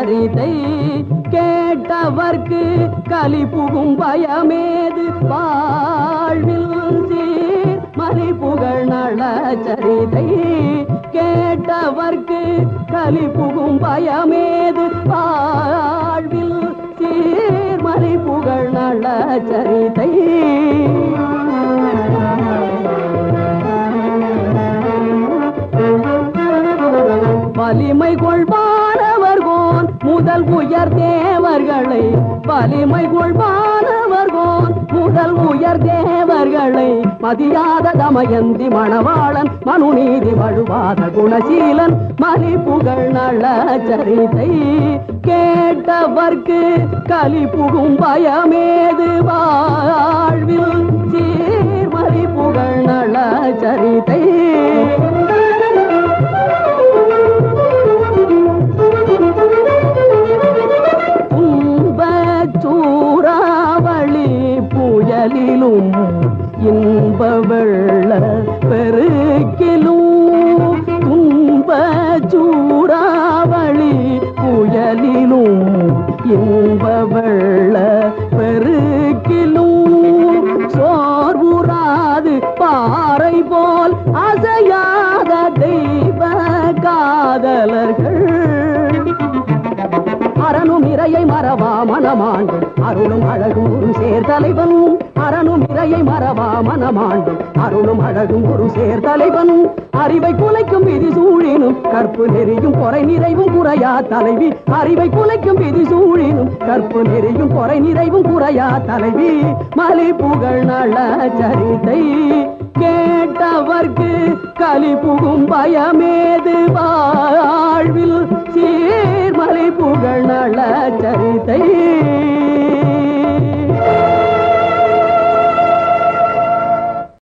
சரிதை கேட்டவர்க்கு கலி புகும் பயமேது வாழ்வில் சீர் மலி புகழ் நல சரிதை கேட்டவர்க்கு கலி புகும் பயமேது வாழ்வில் சீர் மலி புகழ் நல சரிதை வலிமை கொள்வானவர்கோன் முதல் உயர் தேவர்களை வலிமை கொள்வானவர்கோன் முதல் உயர் தேவர்களை மதியாத தமயந்தி மணவாளன் மனுநீதி வழுவாத குணசீலன் மலி புகழ் நல சரிதை கேட்டவர்க்கு கலி புகும் பயமேது வாழ்வில் சீர் மலி புகழ் நல சரிதை சூறாவளி புயலிலும் இன்ப வெள்ள பெருக்கிலும் துன்ப சூறாவளி புயலிலும் இன்ப வெள்ள பெருக்கிலும் சோர்வுறாது பாறை போல் அசையாத தெய்வ காதலர்கள் அரணும் இறையை மறவா மனமாண்டு அருளும் அழகும் ஒரு சேர்தலைவன் அரணும் இறையை மறவா மனமாண்டு அருளும் அழகும் ஒரு சேர்தலைவன் அறிவை குலைக்கும் விதி சூழினும் கற்பு நெறியும் பொறை நிறைவும் குறையா தலைவி அறிவை குலைக்கும் விதி சூழினும் கற்பு நெறியும் பொறை நிறைவும் குறையா தலைவி மலி புகழ் நல சரிதை கேட்டவர்க்கு கலி புகும் பயமேது வாழ்வில் சீர் மலி புகழ் நல சரிதை